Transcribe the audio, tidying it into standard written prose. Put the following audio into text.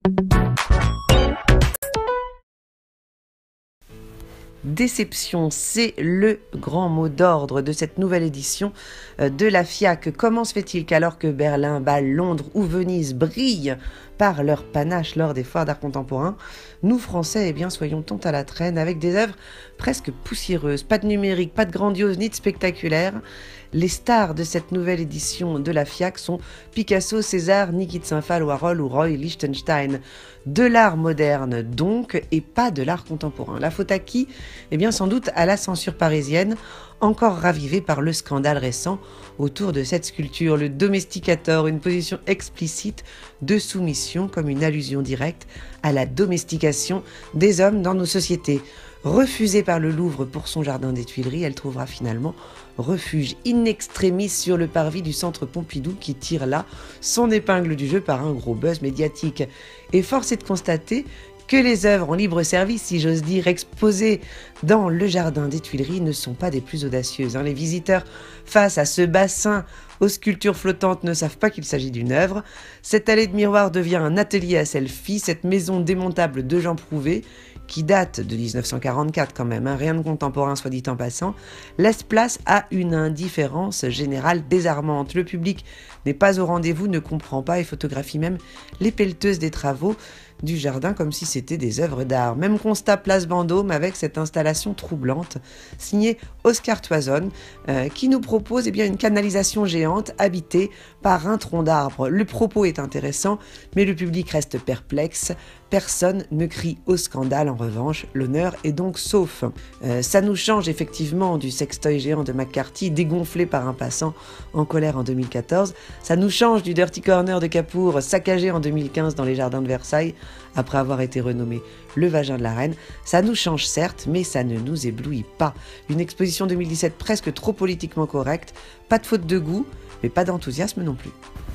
Déception, c'est le grand mot d'ordre de cette nouvelle édition de la FIAC. Comment se fait-il qu'alors que Berlin, Bâle, Londres ou Venise brillent par leur panache lors des foires d'art contemporain, nous Français, soyons tant à la traîne avec des œuvres presque poussiéreuses, pas de numérique, pas de grandiose ni de spectaculaire. Les stars de cette nouvelle édition de la FIAC sont Picasso, César, Niki de Saint-Phal, Warhol ou Roy Lichtenstein. De l'art moderne donc, et pas de l'art contemporain. La faute à qui ? Sans doute à la censure parisienne, encore ravivée par le scandale récent autour de cette sculpture, le Domesticator, une position explicite de soumission comme une allusion directe à la domestication des hommes dans nos sociétés. Refusée par le Louvre pour son jardin des Tuileries, elle trouvera finalement refuge in extremis sur le parvis du centre Pompidou qui tire là son épingle du jeu par un gros buzz médiatique. Et force est de constater que les œuvres en libre service, si j'ose dire, exposées dans le jardin des Tuileries ne sont pas des plus audacieuses. Les visiteurs, face à ce bassin aux sculptures flottantes, ne savent pas qu'il s'agit d'une œuvre. Cette allée de miroirs devient un atelier à selfie, cette maison démontable de Jean Prouvé, qui date de 1944 quand même, rien de contemporain soit dit en passant, laisse place à une indifférence générale désarmante. Le public n'est pas au rendez-vous, ne comprend pas et photographie même les pelleteuses des travaux du jardin comme si c'était des œuvres d'art. Même constat place Vendôme avec cette installation troublante signée Oscar Toison qui nous propose une canalisation géante habitée par un tronc d'arbre. Le propos est intéressant mais le public reste perplexe. Personne ne crie au scandale. En revanche, l'honneur est donc sauf. Ça nous change effectivement du sextoy géant de McCarthy dégonflé par un passant en colère en 2014. Ça nous change du Dirty Corner de Capour saccagé en 2015 dans les jardins de Versailles après avoir été renommé le vagin de la reine. Ça nous change certes, mais ça ne nous éblouit pas. Une exposition 2017 presque trop politiquement correcte, pas de faute de goût, mais pas d'enthousiasme non plus.